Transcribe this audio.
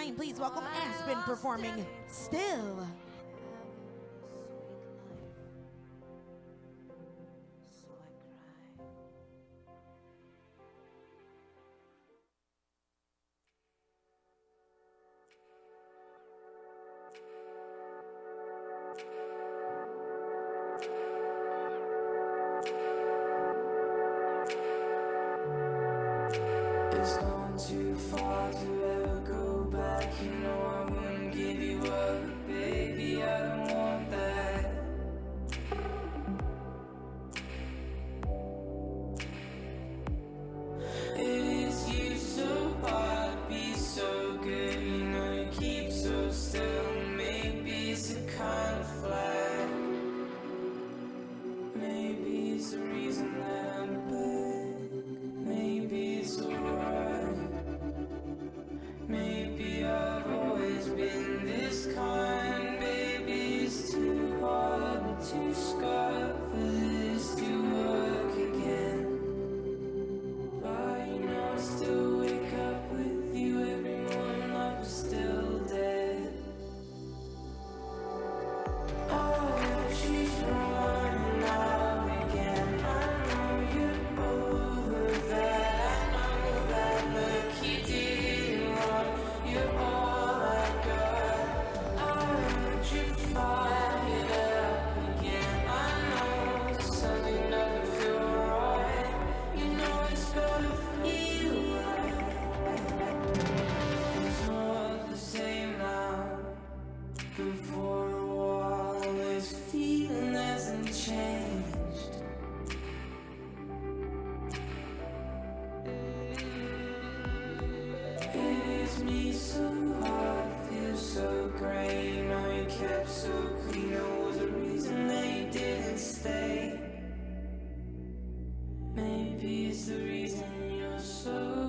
9, please welcome Aspen performing Still. It's gone too far to ever go back. You know I wouldn't give you up, but baby, I don't want that. It is you so hard, be so good. You know you keep so still. Maybe it's a kind of flag. Maybe it's the reason that I'm back. Maybe it's alright. Maybe I've always been this kind. Maybe it's too hard and too scarred for this to work again. But you know I still wake up with you every morning like I'm still dead. Oh, she's running out again. I know you're over that. I know that look you didn't want. You're all I got. I heard you fired up again. I know something doesn't feel right. You know it's gotta feel right. It's not the same now. But for a while, this feeling hasn't changed. It hits me so hard, feels so great. You know you kept so clean. There was a reason that you didn't stay. Maybe it's the reason you're so